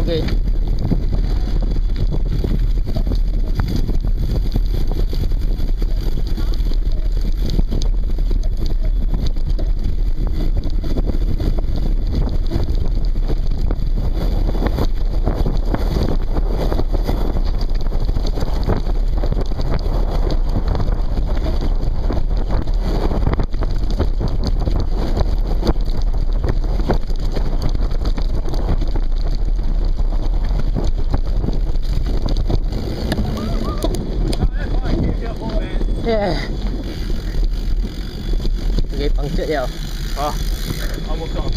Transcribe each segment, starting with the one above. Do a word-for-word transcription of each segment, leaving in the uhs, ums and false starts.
Okay. Yeah. Okay, punctured now. Ah, almost gone.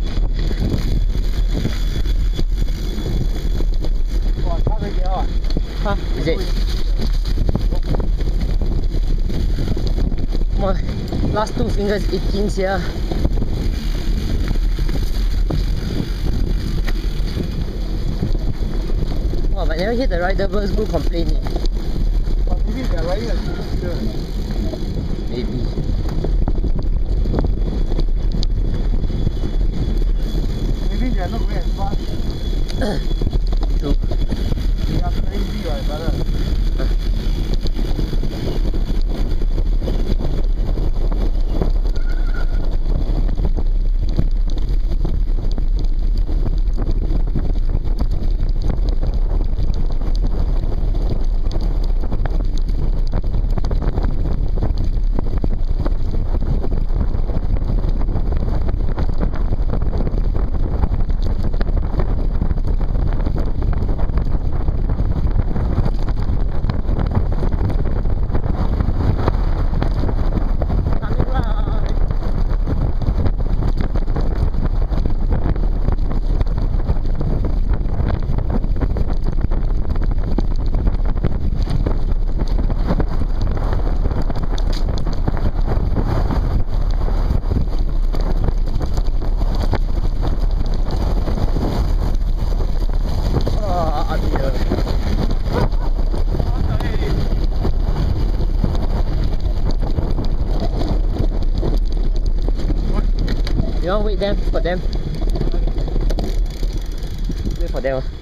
Oh, it's not really on. Huh? Is it? My last two fingers itching here. Oh, but never hit the rider, birds will complain. But maybe they're riding a scooter. Maybe. Maybe they are not going as fast. True. They are crazy, right, brother? You want to wait them for them? Wait for them.